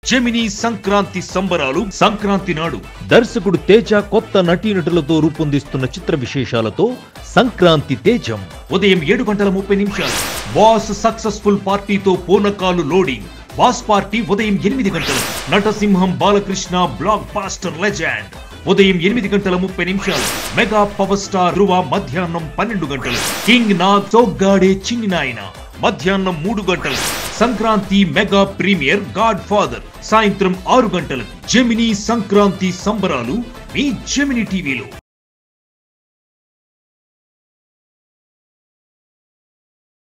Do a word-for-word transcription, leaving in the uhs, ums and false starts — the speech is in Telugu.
జెమినీ సంక్రాంతి సంబరాలు సంక్రాంతి నాడు దర్శకుడు తేజ కొత్త నటీనటులతో రూపొందిస్తున్న చిత్ర విశేషాలతో సంక్రాంతి తేజం ఉదయం ఏడు గంటల ముప్పై నిమిషాలు బాస్ సక్సెస్ఫుల్ పార్టీతో పూర్ణకాలు లోడింగ్. బాస్ పార్టీ ఉదయం ఎనిమిది గంటలు. నటసింహం బాలకృష్ణ బ్లాక్ బాస్టర్ లెజెండ్ ఉదయం ఎనిమిది గంటల ముప్పై నిమిషాలు. మెగా పవర్ స్టార్ ధృవ మధ్యాహ్నం పన్నెండు గంటలు. కింగ్ నాగ్ చౌగాడే చిన్ని నాయన మధ్యాహ్నం మూడు గంటలు. Sankranti mega premiere Godfather సాయంత్రం ఆరు గంటలకు. జెమినీ సంక్రాంతి సంబరాలు మీ జెమినీ టీవీలో.